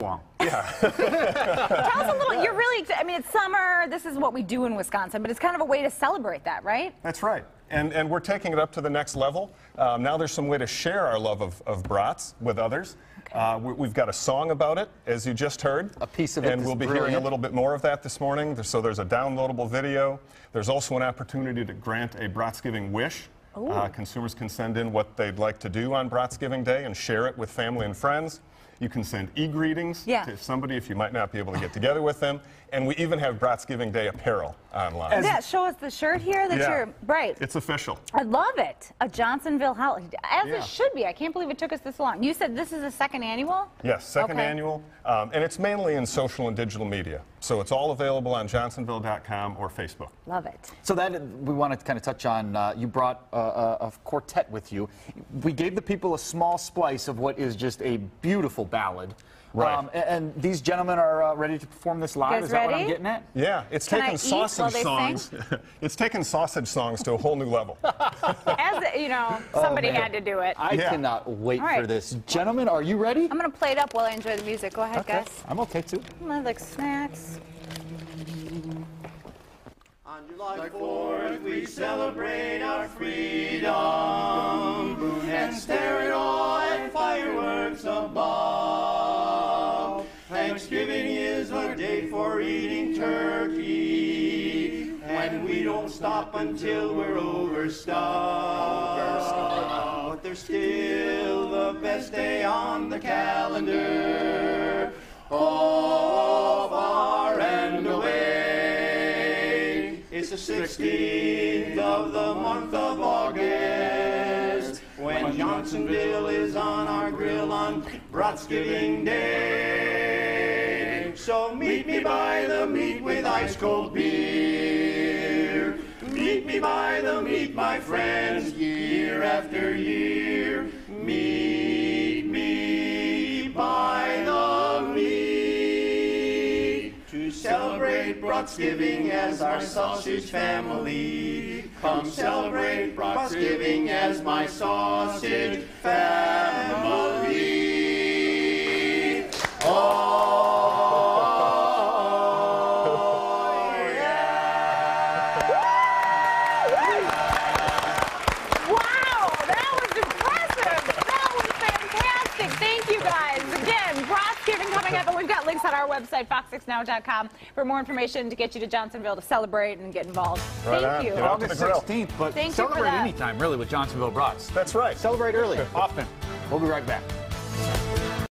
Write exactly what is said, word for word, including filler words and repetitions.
long. Yeah. Tell us a little, you're really, I mean, it's summer, this is what we do in Wisconsin, but it's kind of a way to celebrate that, right? That's right. And, and we're taking it up to the next level. Um, now there's some way to share our love of, of brats with others. Okay. Uh, we, we've got a song about it, as you just heard. A piece of it And is we'll be brilliant. hearing a little bit more of that this morning. So there's a downloadable video. There's also an opportunity to grant a Bratsgiving wish. Uh, consumers can send in what they'd like to do on Bratsgiving Day and share it with family and friends. You can send e-greetings Yeah. to somebody if you might not be able to get together with them. And we even have Bratsgiving Day apparel online. Yeah, show us the shirt here that Yeah. you're, right. It's official. I love it. A Johnsonville holiday, as Yeah. it should be. I can't believe it took us this long. You said this is the second annual? Yes, second Okay. annual, um, and it's mainly in social and digital media. So it's all available on Johnsonville dot com or Facebook. Love it. So that we wanted to kind of touch on. Uh, you brought uh, a, a quartet with you. We gave the people a small splice of what is just a beautiful ballad. Right. Um, and, and these gentlemen are uh, ready to perform this live. guys Is that what I'm ready? getting at? Yeah, it's Can I taken eat while sausage they songs. It's taken sausage songs to a whole new level. As, you know, somebody had to do it. I Yeah. cannot wait All right. for this. Gentlemen, are you ready? I'm going to play it up while I enjoy the music. Go ahead, Okay. guys. I'm okay too. I like snacks. On July fourth, we celebrate our freedom and stare at all at fireworks above. Thanksgiving is a day for eating turkey, and we don't stop until we're overstuffed. But there's still the best day on the calendar. Oh, far and away. It's the sixteenth of the month of August, when Johnsonville is on our grill on Bratsgiving Day. So meet me by the meat with ice cold beer. Meet me by the meat, my friends, year after year. Meet me by the meat to celebrate Bratsgiving as our sausage family. Come celebrate Bratsgiving as my sausage family. Oh, Wow, that was impressive. That was fantastic. Thank you, guys. Again, Bratsgiving coming up, and we've got links on our website, fox six now dot com, for more information to get you to Johnsonville to celebrate and get involved. Right Thank on. you. Get out to the August grill. sixteenth, but Thank you for celebrate that. anytime, really, with Johnsonville Brats. That's right. Celebrate early, often. We'll be right back.